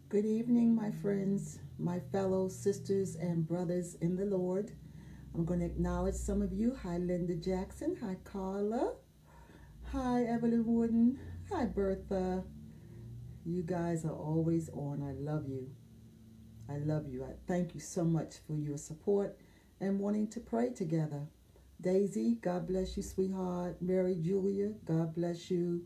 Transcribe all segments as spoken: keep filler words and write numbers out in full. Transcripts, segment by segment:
Good evening, my friends, my fellow sisters and brothers in the Lord. I'm going to acknowledge some of you. Hi, Linda Jackson. Hi, Carla. Hi, Evelyn Wooden. Hi, Bertha. You guys are always on. I love you. I love you. I thank you so much for your support and wanting to pray together. Daisy, God bless you, sweetheart. Mary Julia, God bless you.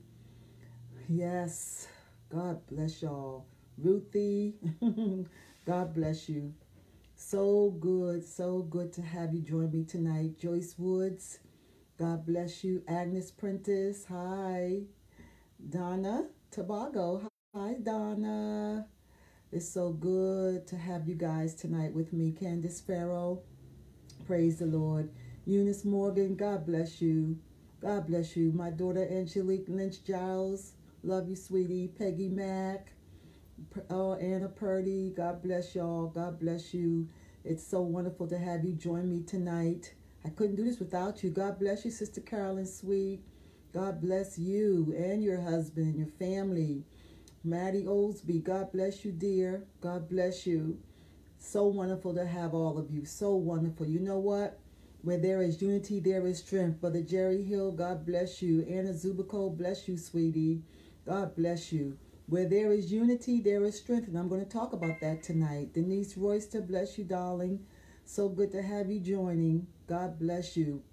Yes, God bless y'all. Ruthie, God bless you. So good, so good to have you join me tonight. Joyce Woods, God bless you. Agnes Prentice, hi. Donna Tobago, hi Donna. It's so good to have you guys tonight with me. Candace Farrow, praise the Lord. Eunice Morgan, God bless you. God bless you. My daughter Angelique Lynch Giles, love you, sweetie. Peggy Mack, oh, Anna Purdy, God bless y'all. God bless you. It's so wonderful to have you join me tonight. I couldn't do this without you. God bless you, Sister Carolyn Sweet. God bless you and your husband and your family. Maddie Oldsby, God bless you, dear. God bless you. So wonderful to have all of you. So wonderful. You know what? Where there is unity, there is strength. Brother Jerry Hill, God bless you. Anna Zubico, bless you, sweetie. God bless you. Where there is unity, there is strength. And I'm going to talk about that tonight. Denise Royster, bless you, darling. So good to have you joining. God bless you.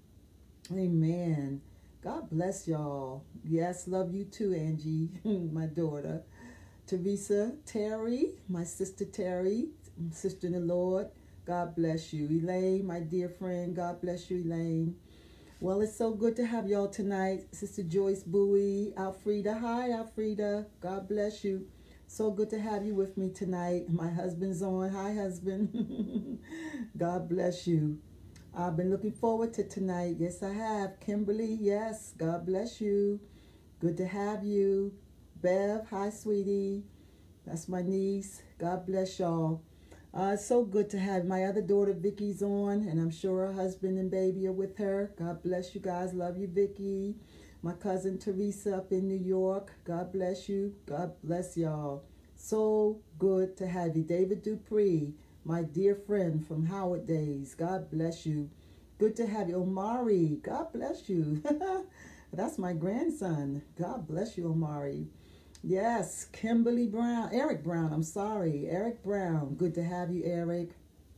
Amen. God bless y'all. Yes, love you too, Angie, my daughter. Teresa Terry, my sister Terry, sister in the Lord. God bless you. Elaine, my dear friend, God bless you, Elaine. Well, it's so good to have y'all tonight. Sister Joyce Bowie, Alfreda. Hi, Alfreda. God bless you. So good to have you with me tonight. My husband's on. Hi, husband. God bless you. I've been looking forward to tonight. Yes, I have. Kimberly, yes. God bless you. Good to have you. Bev, hi, sweetie. That's my niece. God bless y'all. Uh, it's so good to have my other daughter, Vicky's on, and I'm sure her husband and baby are with her. God bless you guys. Love you, Vicky. My cousin Teresa up in New York. God bless you. God bless y'all. So good to have you. David Dupree, my dear friend from Howard Days. God bless you. Good to have you. Omari, God bless you. That's my grandson. God bless you, Omari. Yes, Kimberly Brown, Eric Brown, I'm sorry, Eric Brown. Good to have you, Eric.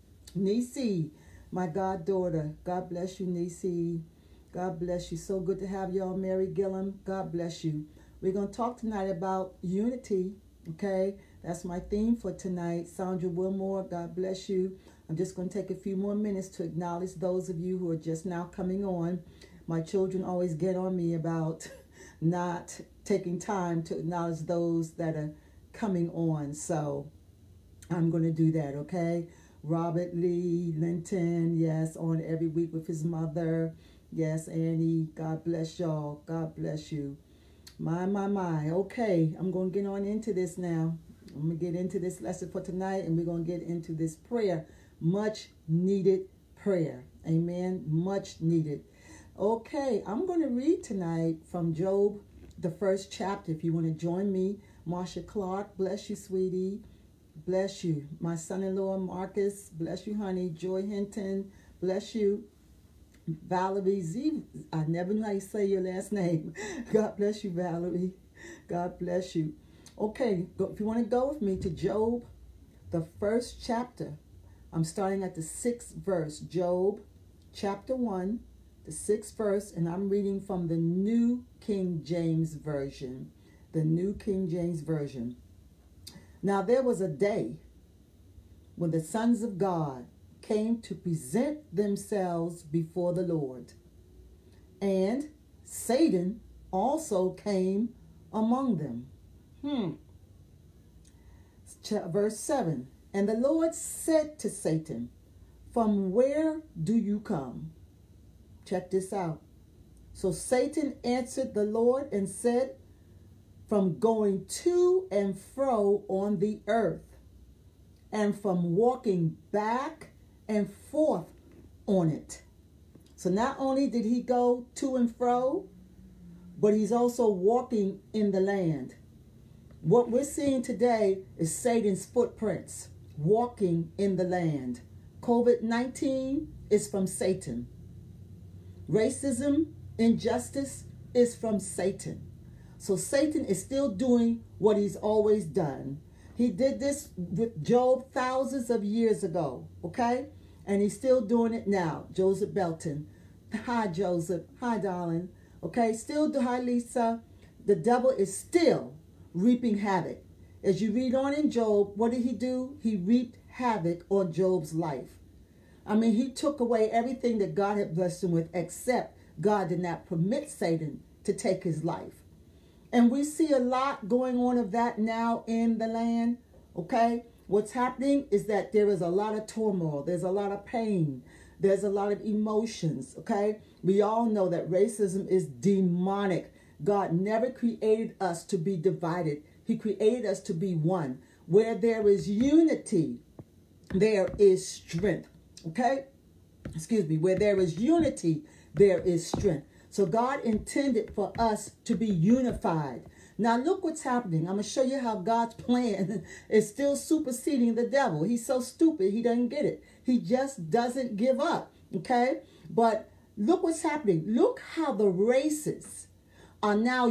Nisi, my goddaughter. God bless you, Nisi. God bless you. So good to have y'all. Mary Gillum, God bless you. We're going to talk tonight about unity, okay? That's my theme for tonight. Sandra Wilmore, God bless you. I'm just going to take a few more minutes to acknowledge those of you who are just now coming on. My children always get on me about not taking time to acknowledge those that are coming on. So I'm going to do that, okay? Robert Lee Linton, yes, on every week with his mother. Yes, Annie, God bless y'all. God bless you. My, my, my. Okay, I'm going to get on into this now. I'm going to get into this lesson for tonight, and we're going to get into this prayer. Much needed prayer. Amen. Much needed. Okay, I'm going to read tonight from Job, the first chapter. If you want to join me, Marsha Clark, bless you, sweetie. Bless you. My son-in-law, Marcus, bless you, honey. Joy Hinton, bless you. Valerie Z, I never knew how you say your last name. God bless you, Valerie. God bless you. Okay, go, if you want to go with me to Job, the first chapter, I'm starting at the sixth verse. Job, chapter one, the sixth verse, and I'm reading from the New King James Version. The New King James Version. Now there was a day when the sons of God came to present themselves before the Lord, and Satan also came among them. Hmm. Verse seven. And the Lord said to Satan, "From where do you come?" Check this out. So Satan answered the Lord and said, "From going to and fro on the earth, and from walking back and forth on it." So not only did he go to and fro, but he's also walking in the land. What we're seeing today is Satan's footprints walking in the land. COVID nineteen is from Satan. Racism, injustice is from Satan. So Satan is still doing what he's always done. He did this with Job thousands of years ago, okay? And he's still doing it now. Joseph Belton. Hi, Joseph. Hi, darling. Okay, still, hi, Lisa. The devil is still reaping havoc. As you read on in Job, what did he do? He reaped havoc on Job's life. I mean, he took away everything that God had blessed him with, except God did not permit Satan to take his life. And we see a lot going on of that now in the land, okay? What's happening is that there is a lot of turmoil. There's a lot of pain. There's a lot of emotions, okay? We all know that racism is demonic. God never created us to be divided. He created us to be one. Where there is unity, there is strength, okay? Excuse me. Where there is unity, there is strength. So God intended for us to be unified. Now look what's happening. I'm going to show you how God's plan is still superseding the devil. He's so stupid, he doesn't get it. He just doesn't give up, okay? But look what's happening. Look how the races are now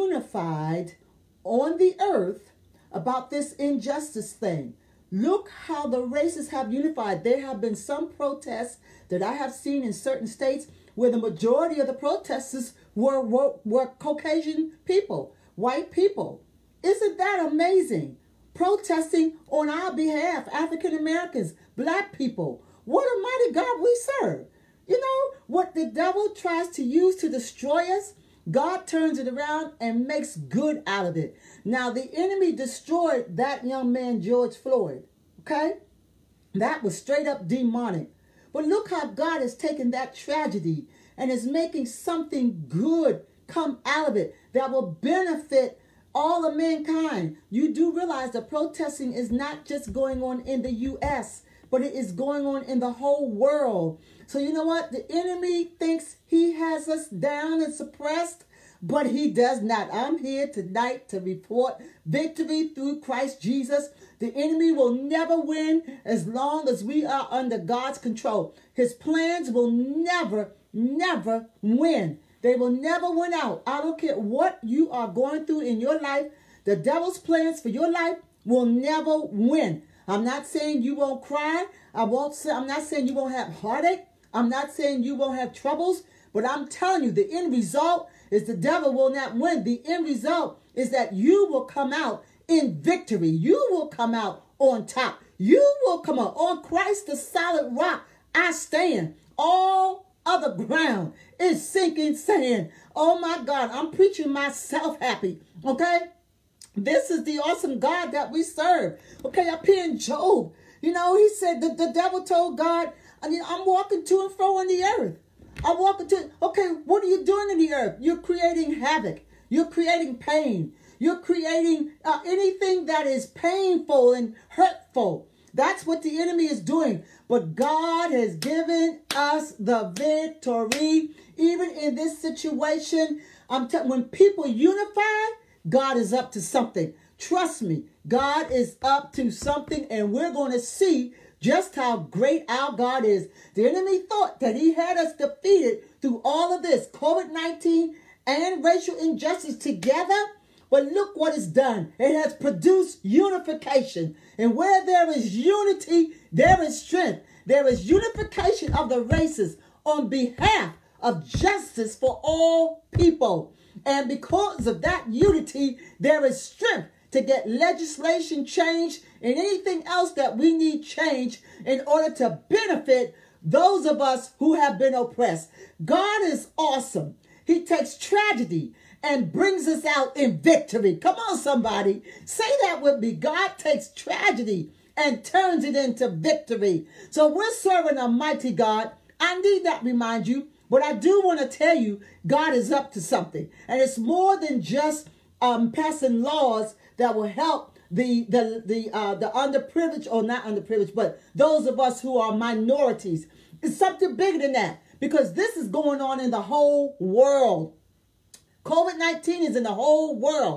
unified on the earth about this injustice thing. Look how the races have unified. There have been some protests that I have seen in certain states where the majority of the protesters were, were, were Caucasian people, white people. Isn't that amazing? Protesting on our behalf, African Americans, black people. What a mighty God we serve. You know, what the devil tries to use to destroy us, God turns it around and makes good out of it. Now, the enemy destroyed that young man, George Floyd, okay? That was straight up demonic. But look how God has taken that tragedy and is making something good come out of it that will benefit all of mankind. You do realize that protesting is not just going on in the U S, but it is going on in the whole world. So you know what? The enemy thinks he has us down and suppressed, but he does not. I'm here tonight to report victory through Christ Jesus. The enemy will never win as long as we are under God's control. His plans will never, never win. They will never win out. I don't care what you are going through in your life. The devil's plans for your life will never win. I'm not saying you won't cry. I won't say, I'm not saying you won't have heartache. I'm not saying you won't have troubles. But I'm telling you, the end result is the devil will not win. The end result is that you will come out in victory. You will come out on top. You will come out on Christ, the solid rock. I stand. All other ground is sinking sand. Oh my God, I'm preaching myself happy. Okay? This is the awesome God that we serve. Okay, up here in Job, you know, he said that the devil told God, I mean, I'm walking to and fro on the earth. I'm walking to, okay, what are you doing in the earth? You're creating havoc. You're creating pain. You're creating uh, anything that is painful and hurtful. That's what the enemy is doing. But God has given us the victory. Even in this situation, I'm telling when people unify, God is up to something. Trust me, God is up to something, and we're going to see just how great our God is. The enemy thought that he had us defeated through all of this, COVID nineteen and racial injustice together. But look what it's done. It has produced unification. And where there is unity, there is strength. There is unification of the races on behalf of justice for all people. And because of that unity, there is strength to get legislation changed and anything else that we need changed in order to benefit those of us who have been oppressed. God is awesome. He takes tragedy and brings us out in victory. Come on, somebody. Say that with me. God takes tragedy and turns it into victory. So we're serving a mighty God. I need not remind you, but I do want to tell you, God is up to something. And it's more than just um, passing laws that will help the the the uh, the underprivileged, or not underprivileged, but those of us who are minorities. It's something bigger than that, because this is going on in the whole world. COVID nineteen is in the whole world.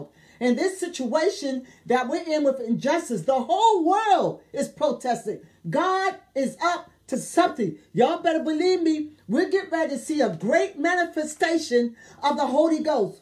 in this situation that we're in with injustice, the whole world is protesting. God is up to something. Y'all better believe me. We're getting ready to see a great manifestation of the Holy Ghost.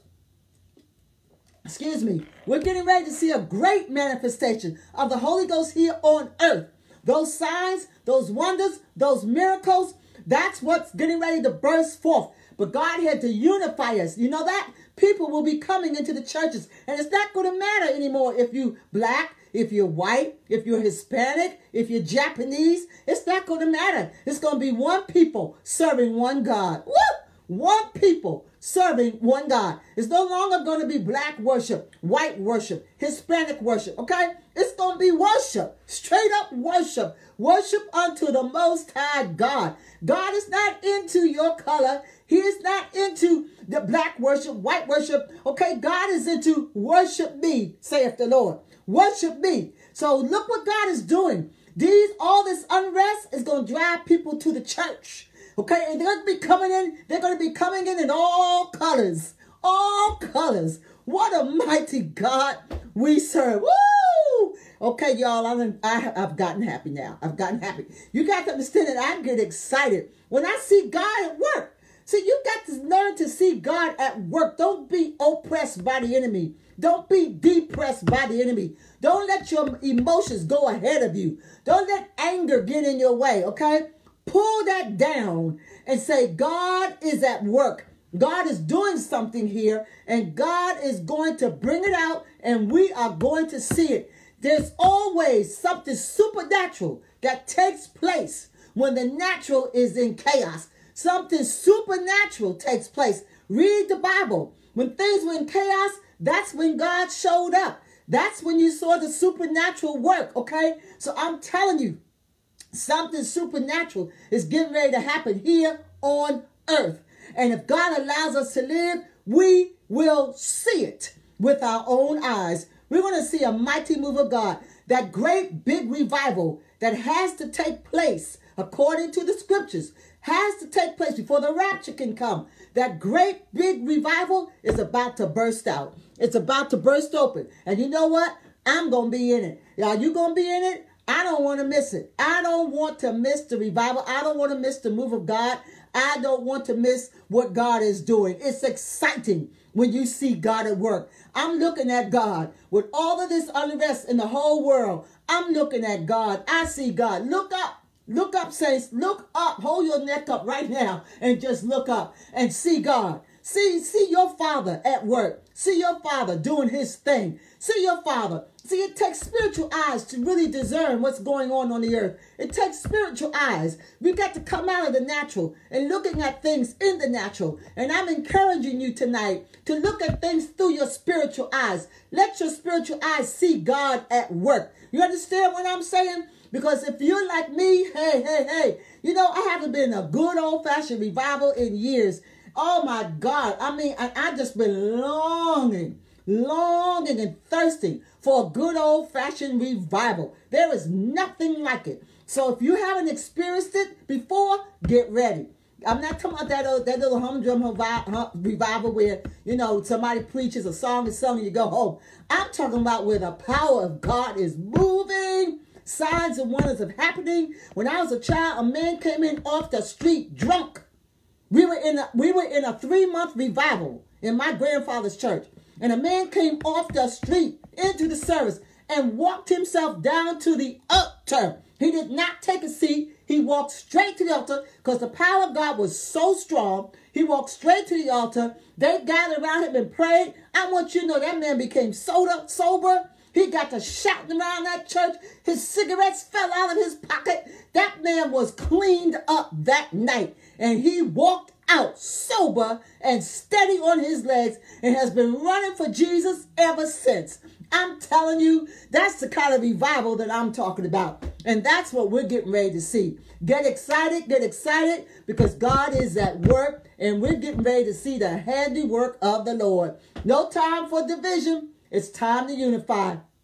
Excuse me. We're getting ready to see a great manifestation of the Holy Ghost here on earth. Those signs, those wonders, those miracles, that's what's getting ready to burst forth. But God had to unify us. You know that? People will be coming into the churches. And it's not going to matter anymore if you're black, if you're white, if you're Hispanic, if you're Japanese. It's not going to matter. It's going to be one people serving one God. Woo! One people serving one God. It's no longer going to be black worship, white worship, Hispanic worship, okay? It's going to be worship, straight up worship. Worship unto the Most High God. God is not into your color. He is not into the black worship, white worship, okay? God is into worship me, saith the Lord. Worship me. So look what God is doing. These, all this unrest is going to drive people to the church. Okay, and they're going to be coming in, they're going to be coming in in all colors, all colors. What a mighty God we serve. Woo! Okay, y'all, I'm, I, I've gotten happy now. I've gotten happy. You got to understand that I get excited when I see God at work. See, you got to learn to see God at work. Don't be oppressed by the enemy. Don't be depressed by the enemy. Don't let your emotions go ahead of you. Don't let anger get in your way, okay? Pull that down and say, God is at work. God is doing something here, and God is going to bring it out, and we are going to see it. There's always something supernatural that takes place when the natural is in chaos. Something supernatural takes place. Read the Bible. When things were in chaos, that's when God showed up. That's when you saw the supernatural work, okay? So I'm telling you, something supernatural is getting ready to happen here on earth. And if God allows us to live, we will see it with our own eyes. We're going to see a mighty move of God. That great big revival that has to take place according to the scriptures has to take place before the rapture can come. That great big revival is about to burst out. It's about to burst open. And you know what? I'm going to be in it. Are you going to be in it? I don't want to miss it. I don't want to miss the revival. I don't want to miss the move of God. I don't want to miss what God is doing. It's exciting when you see God at work. I'm looking at God with all of this unrest in the whole world. I'm looking at God. I see God. Look up. Look up, saints. Look up. Hold your neck up right now and just look up and see God. See, see your Father at work. See your Father doing his thing. See your Father. See, it takes spiritual eyes to really discern what's going on on the earth. It takes spiritual eyes. We got to come out of the natural and looking at things in the natural. And I'm encouraging you tonight to look at things through your spiritual eyes. Let your spiritual eyes see God at work. You understand what I'm saying? Because if you're like me, hey, hey, hey, you know, I haven't been in a good old-fashioned revival in years. Oh, my God. I mean, I, I just been longing, longing and thirsting for a good old-fashioned revival. There is nothing like it. So if you haven't experienced it before, get ready. I'm not talking about that, uh, that little humdrum revival where, you know, somebody preaches a song and song and you go home. I'm talking about where the power of God is moving. Signs and wonders are happening. When I was a child, a man came in off the street drunk. We were in a, we were in a three-month revival in my grandfather's church. And a man came off the street into the service and walked himself down to the altar. He did not take a seat. He walked straight to the altar because the power of God was so strong. He walked straight to the altar. They gathered around him and prayed. I want you to know that man became soda, sober. He got to shouting around that church. His cigarettes fell out of his pocket. That man was cleaned up that night. And he walked out sober and steady on his legs and has been running for Jesus ever since. I'm telling you, that's the kind of revival that I'm talking about. And that's what we're getting ready to see. Get excited, get excited, because God is at work and we're getting ready to see the handiwork of the Lord. No time for division. It's time to unify.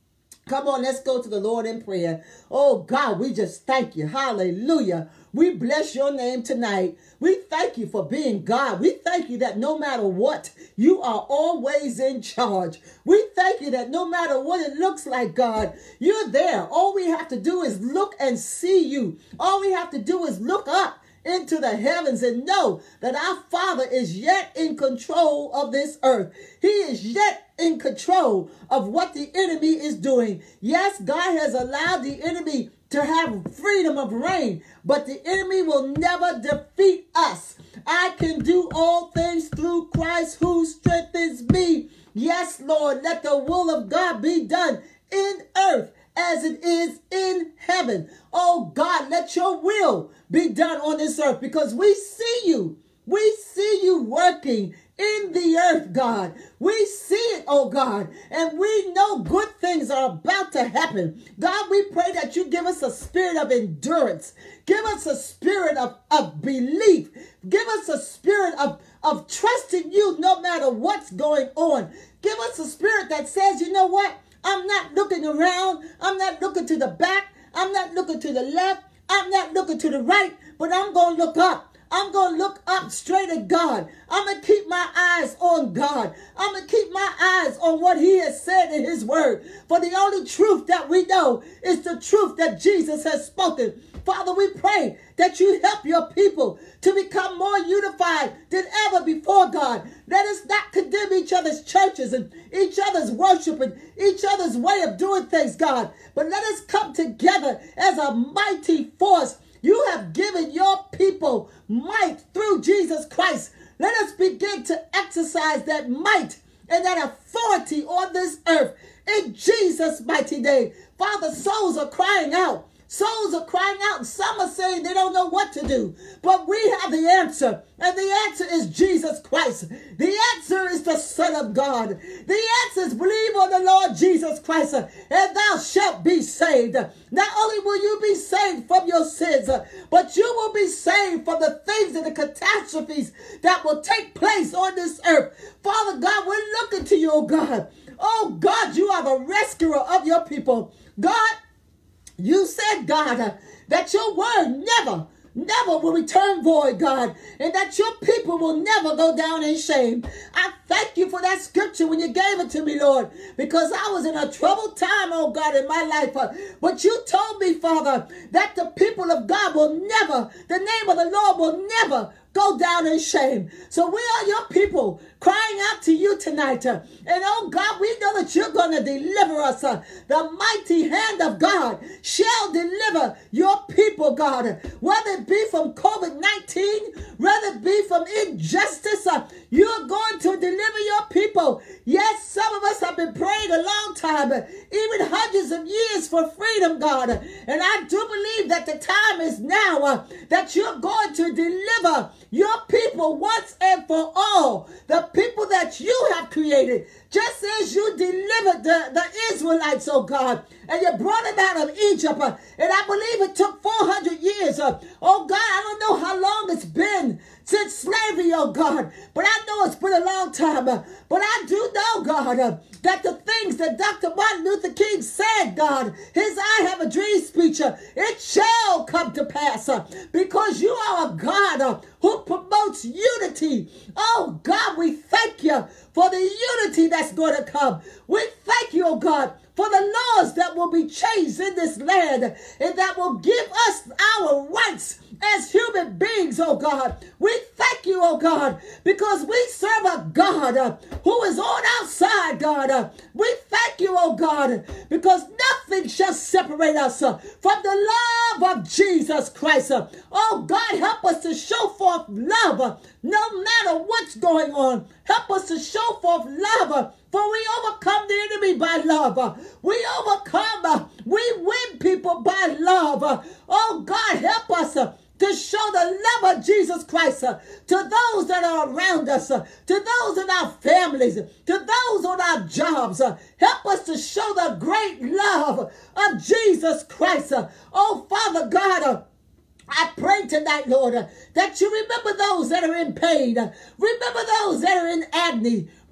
Come on, let's go to the Lord in prayer. Oh God, we just thank you. Hallelujah. We bless your name tonight. We thank you for being God. We thank you that no matter what, you are always in charge. We thank you that no matter what it looks like, God, you're there. All we have to do is look and see you. All we have to do is look up into the heavens and know that our Father is yet in control of this earth. He is yet in control of what the enemy is doing. Yes, God has allowed the enemy to have freedom of reign, but the enemy will never defeat us. I can do all things through Christ who strengthens me. Yes, Lord, let the will of God be done in earth as it is in heaven. Oh God, let your will be done on this earth, because we see you. We see you working in the earth, God. We see it, oh God, and we know good things are about to happen. God, we pray that you give us a spirit of endurance. Give us a spirit of, of belief. Give us a spirit of, of trusting you no matter what's going on. Give us a spirit that says, you know what? I'm not looking around. I'm not looking to the back. I'm not looking to the left. I'm not looking to the right, but I'm going to look up. I'm going to look up straight at God. I'm going to keep my eyes on God. I'm going to keep my eyes on what he has said in his word. For the only truth that we know is the truth that Jesus has spoken. Father, we pray that you help your people to become more unified than ever before, God. Let us not condemn each other's churches and each other's worship and each other's way of doing things, God. But let us come together as a mighty force. You have given your people might through Jesus Christ. Let us begin to exercise that might and that authority on this earth in Jesus' mighty name. Father, souls are crying out. Souls are crying out, and some are saying they don't know what to do. But we have the answer, and the answer is Jesus Christ. The answer is the Son of God. The answer is believe on the Lord Jesus Christ, and thou shalt be saved. Not only will you be saved from your sins, but you will be saved from the things and the catastrophes that will take place on this earth. Father God, we're looking to you, oh God. Oh God, you are the rescuer of your people. God, you said, God, uh, that your word never, never will return void, God, and that your people will never go down in shame. I thank you for that scripture when you gave it to me, Lord, because I was in a troubled time, oh God, in my life. Uh, but you told me, Father, that the people of God will never, the name of the Lord will never go down in shame. So we are your people crying out to you tonight. Uh, and oh God, we know that you're going to deliver us. Uh, the mighty hand of God shall deliver your people, God. Whether it be from COVID nineteen, whether it be from injustice, uh, you're going to deliver your people. Yes, some of us have been praying a long time, uh, even hundreds of years for freedom, God. And I do believe that the time is now uh, that you're going to deliver your people once and for all, the people that you have created, just as you delivered the, the Israelites, oh God, and you brought them out of Egypt, uh, and I believe it took four hundred years. Uh, oh God, I don't know how long it's been since slavery, oh God, but I know it's been a long time. Uh, but I do know, God, uh, that the things that Doctor Martin Luther King said, God, his I Have a Dream speech, uh, it shall come to pass, uh, because you are a God uh, who promotes unity. Oh God, we thank you for the unity that's going to come. We thank you, oh God, for the laws that will be changed in this land and that will give us our rights as human beings, oh God. We thank you, oh God, because we serve a God uh, who is on our side, God. Uh, we thank you, oh God, because nothing shall separate us uh, from the love of Jesus Christ. Uh, oh God, help us to show forth love uh, no matter what's going on. Help us to show forth love, uh, for we overcome the enemy by love. Uh, we overcome, uh, we win people by love. Uh, oh God, help us uh, to show the love of Jesus Christ uh, to those that are around us, uh, to those in our families, to those on our jobs. Uh, help us to show the great love of Jesus Christ. Uh, oh Father God, uh, I pray tonight, Lord, uh, that you remember those that are in pain. Uh, remember those that are in agony.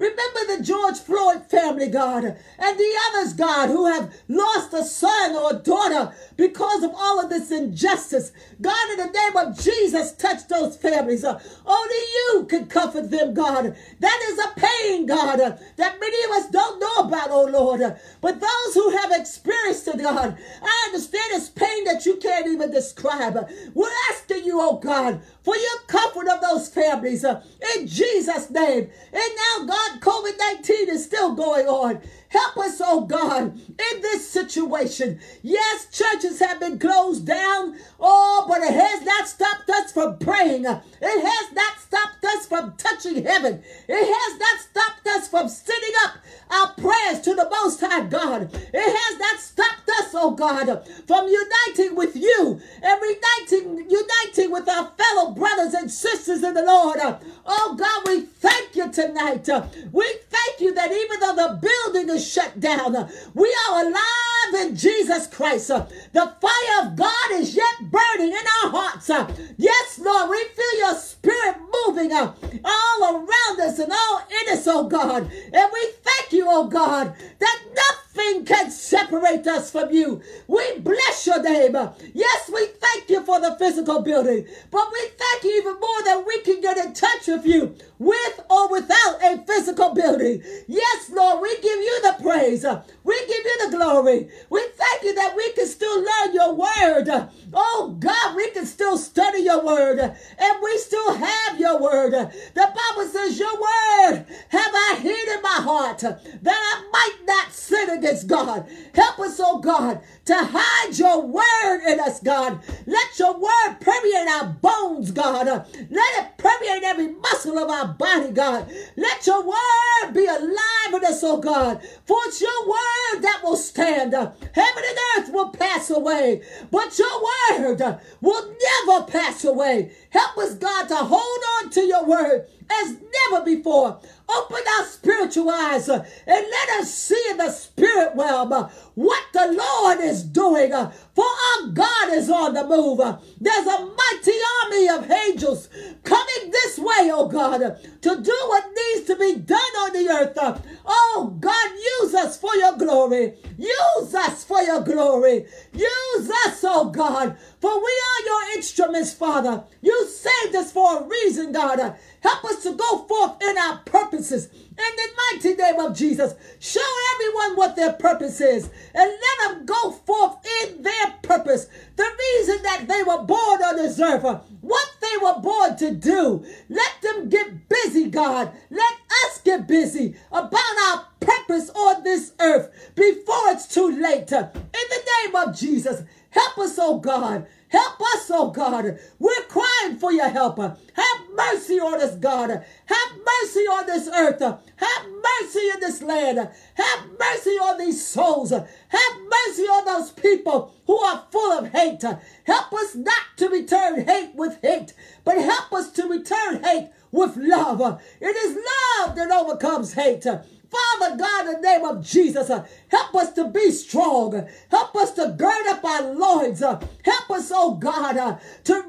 Remember the George Floyd family, God, and the others, God, who have lost a son or a daughter because of all of this injustice. God, in the name of Jesus, touch those families. Uh, only you can comfort them, God. That is a pain, God, uh, that many of us don't know about, oh Lord. Uh, but those who have experienced it, God, I understand it's pain that you can't even describe. Uh, we're asking you, oh God, for your comfort of those families uh, in Jesus' name. And now, God, COVID nineteen is still going on. Help us, oh God, in this situation. Yes, churches have been closed down. Oh, but it has not stopped us from praying. It has not stopped us from touching heaven. It has not stopped us from sending up our prayers to the Most High God. It has not stopped us, oh God, from uniting with you and uniting, uniting with our fellow brothers and sisters in the Lord. Oh God, we thank you tonight. We thank you that even though the building is shut down, we are alive in Jesus Christ. The fire of God is yet burning in our hearts. Yes, Lord, we feel your spirit moving all around us and all in us, oh God. And we thank you, oh God, that nothing can separate us from you. We bless your name. Yes, we thank you for the physical building, but we thank you even more that we can get in touch with you with or without a physical building. Yes, Lord, we give you the praise. We give you the glory. We thank you that we can still learn your word. Oh God, we can still study your word and we still have your word. The Bible says your word have I hid in my heart that I might not sin against God. Help us, oh God, to hide your word in us, God. Let your word permeate our bones, God. Let it permeate every muscle of our body, God. Let your word be alive in us, oh God. For it's your word that will stand. Heaven and earth will pass away, but your word will never pass away. Help us, God, to hold on to your word as never before. Open our spiritual eyes uh, and let us see in the spirit realm uh, what the Lord is doing. Uh, for our God is on the move. Uh, there's a mighty army of angels coming this way, oh God, uh, to do what needs to be done on the earth. Uh, oh God, use us for your glory. Use us for your glory. Use us, oh God, for we are your instruments, Father. You saved us for a reason, God. Uh, help us to go forth in our purposes. In the mighty name of Jesus, show everyone what their purpose is and let them go forth in their purpose. The reason that they were born on this earth, what they were born to do. Let them get busy, God. Let us get busy about our purpose on this earth before it's too late. In the name of Jesus, help us, oh God. Help us, oh God. We're crying for your help. Have mercy on us, God. Have mercy on this earth. Have mercy in this land. Have mercy on these souls. Have mercy on those people who are full of hate. Help us not to return hate with hate, but help us to return hate with love. It is love that overcomes hate. Father God, in the name of Jesus, uh, help us to be strong. Help us to gird up our loins. Uh, help us, oh God, uh, to really,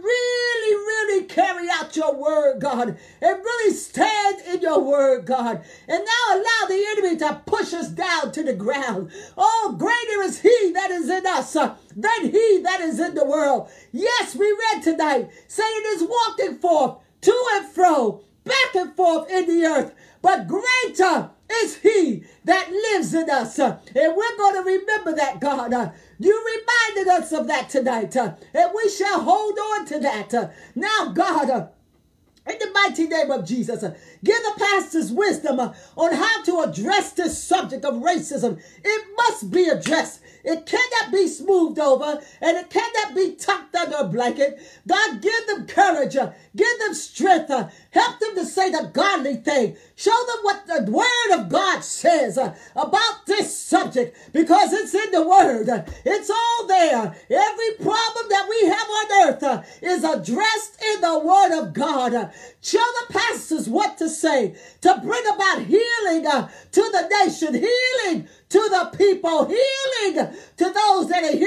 really carry out your word, God, and really stand in your word, God. And now allow the enemy to push us down to the ground. Oh, greater is he that is in us uh, than he that is in the world. Yes, we read tonight, Satan is walking forth to and fro, back and forth in the earth, but greater is he that lives in us. Uh, and we're going to remember that, God. Uh, you reminded us of that tonight. Uh, and we shall hold on to that. Uh, now, God, uh, in the mighty name of Jesus, uh, give the pastors wisdom uh, on how to address this subject of racism. It must be addressed. It cannot be smoothed over, and it cannot be tucked under a blanket. God, give them courage. Uh, give them strength. Uh, help them to say the godly thing. Show them what the word of God says uh, about this subject, because it's in the word. Uh, it's all there. Every problem that we have on earth uh, is addressed in the word of God. Uh, show the pastors what to say to bring about healing uh, to the nation, healing to the people, healing to those that are here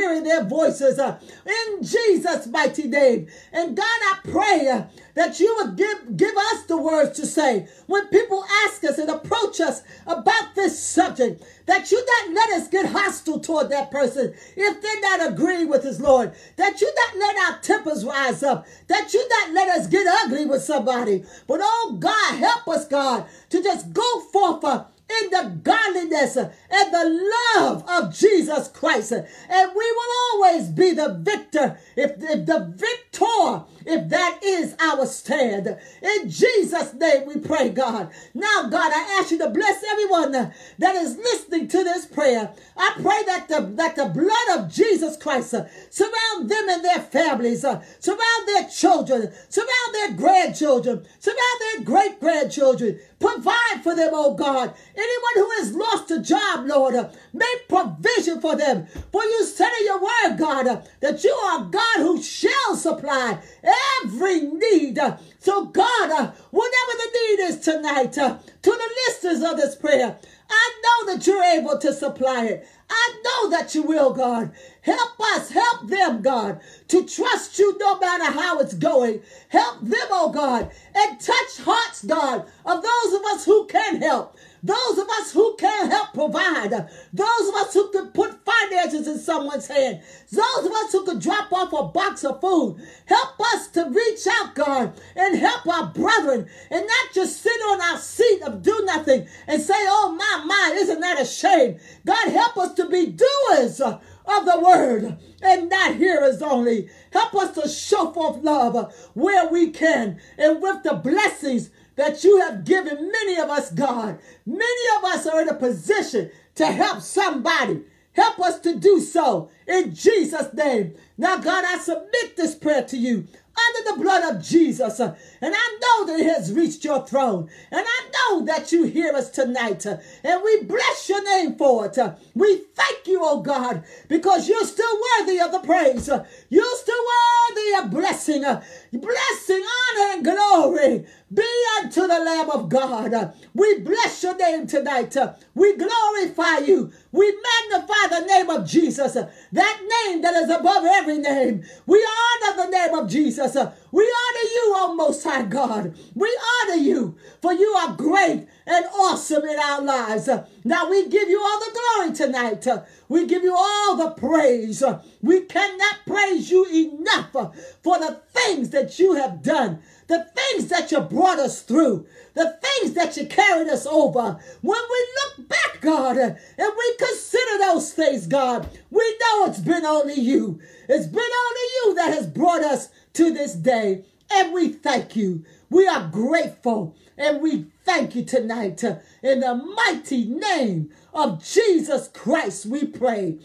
hearing their voices uh, in Jesus' mighty name. And God, I pray uh, that you would give, give us the words to say when people ask us and approach us about this subject, that you not let us get hostile toward that person if they're not agreeing with us, Lord, that you not let our tempers rise up, that you not let us get ugly with somebody. But, oh, God, help us, God, to just go forth uh, in the godliness uh, and the love of Jesus Christ. Uh, and we will always be the victor, if, if the victor, if that is our stand. In Jesus' name we pray, God. Now, God, I ask you to bless everyone uh, that is listening to this prayer. I pray that the, that the blood of Jesus Christ uh, surround them and their families, uh, surround their children, surround their grandchildren, surround their great-grandchildren. Provide for them, oh God. Anyone who has lost a job, Lord, uh, make provision for them. For you said in your word, God, uh, that you are God who shall supply every need. Uh, so, God, uh, whatever the need is tonight, uh, to the listeners of this prayer, I know that you're able to supply it. I know that you will, God. Help us, help them, God, to trust you no matter how it's going. Help them, oh God, and touch hearts, God, of those of us who can help. Those of us who can help provide. Those of us who can put finances in someone's hand. Those of us who can drop off a box of food. Help us to reach out, God, and help our brethren, and not just sit on our seat of do nothing and say, oh, my, my, isn't that a shame? God, help us to be doers of the word and not hearers only. Help us to show forth love where we can, and with the blessings that you have given many of us, God. Many of us are in a position to help somebody. Help us to do so in Jesus' name. Now, God, I submit this prayer to you under the blood of Jesus. Uh, and I know that it has reached your throne. And I know that you hear us tonight. Uh, and we bless your name for it. Uh, we thank you, oh God, because you're still worthy of the praise. Uh, you're still worthy of blessing. Uh, blessing, honor, and glory be unto the Lamb of God. Uh, we bless your name tonight. Uh, we glorify you. We magnify the name of Jesus. Uh, that name that is above every name. We honor the name of Jesus. Uh, we honor you, oh Most High God. We honor you, for you are great and awesome in our lives. Uh, now we give you all the glory tonight. Uh, we give you all the praise. Uh, we cannot praise you enough uh, for the things that you have done, the things that you brought us through, the things that you carried us over. When we look back, God, uh, and we consider those things, God, we know it's been only you. It's been only you that has brought us to this day. And we thank you. We are grateful. And we thank you tonight. Uh, in the mighty name of Jesus Christ, we pray.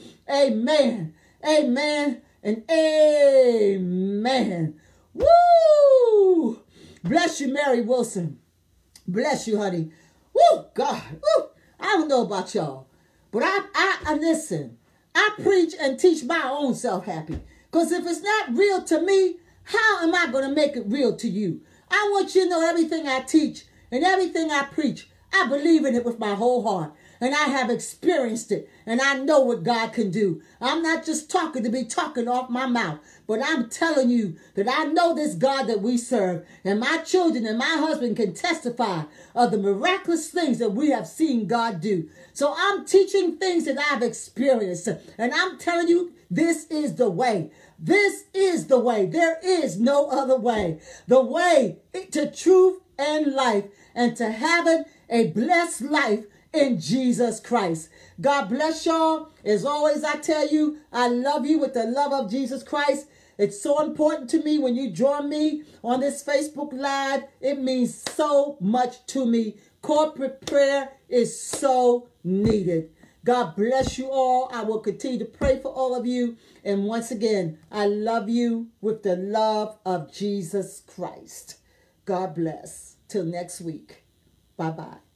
Amen. Amen. And amen. Woo! Bless you, Mary Wilson. Bless you, honey. Woo, God. Woo. I don't know about y'all, but I, I, I listen. I preach and teach my own self happy. Because if it's not real to me, how am I going to make it real to you? I want you to know everything I teach and everything I preach, I believe in it with my whole heart. And I have experienced it. And I know what God can do. I'm not just talking to be talking off my mouth. But I'm telling you that I know this God that we serve. And my children and my husband can testify of the miraculous things that we have seen God do. So I'm teaching things that I've experienced. And I'm telling you, this is the way. This is the way. There is no other way. The way to truth and life, and to having a blessed life in Jesus Christ. God bless y'all. As always, I tell you, I love you with the love of Jesus Christ. It's so important to me when you join me on this Facebook Live. It means so much to me. Corporate prayer is so needed. God bless you all. I will continue to pray for all of you. And once again, I love you with the love of Jesus Christ. God bless. Till next week. Bye-bye.